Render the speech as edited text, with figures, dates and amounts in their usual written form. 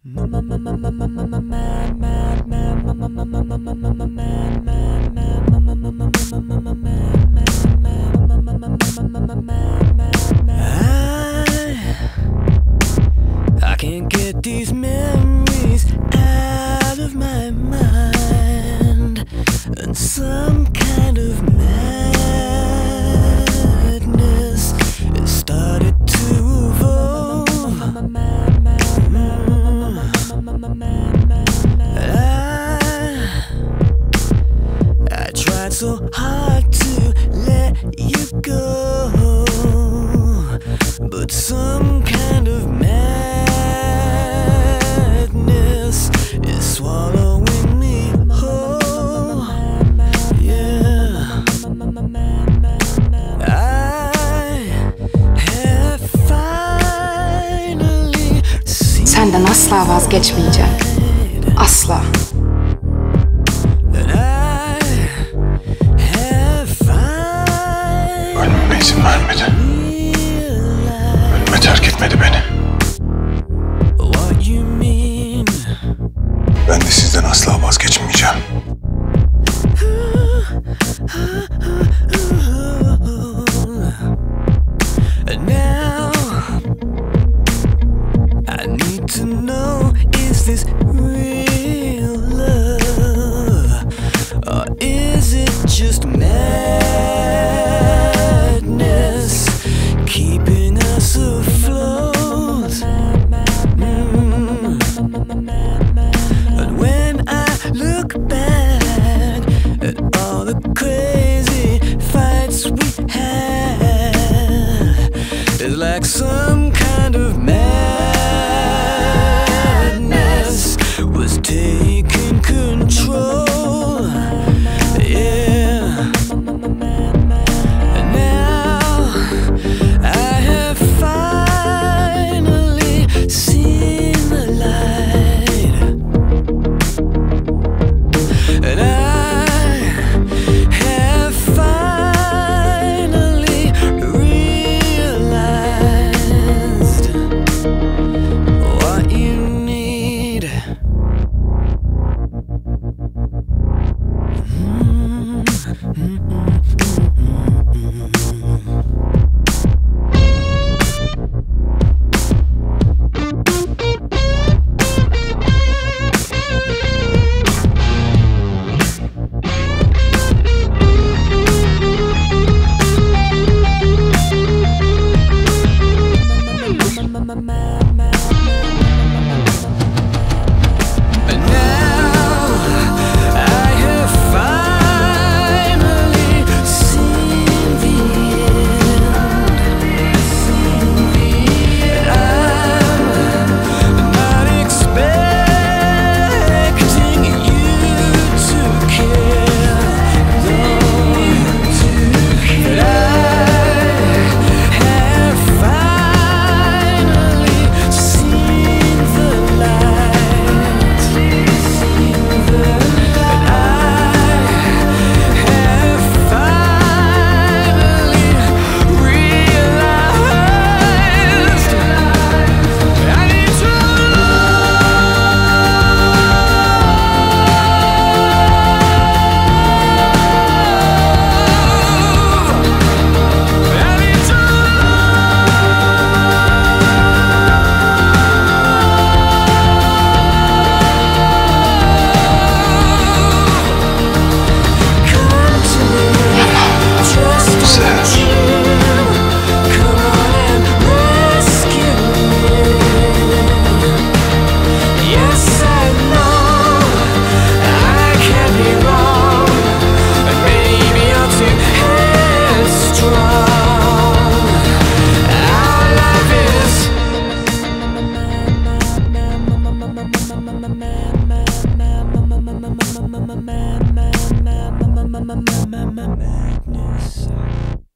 I can't get these memories out of my mind, and some kind of madness has started to evolve. I tried so hard to let you go, but some kind of madness is swallowing me whole. Yeah, I have finally seen. Senden asla vazgeçmeyeceğim. Asla. Ölmeme izin vermedi. Ölüme terk etmedi beni. Ben de sizden asla vazgeçmeyeceğim. Now I need to know, is this real love, or is it just madness keeping us afloat? And when I look back at all the crazy fights we had, it's like some kind of madness was taking control. Yeah. And now I have finally seen the light, and I have finally realized what you need. And now I have finally seen the end, and I'm not expecting you to care, but I have finally seen the light, and I have finally realized I need to madness.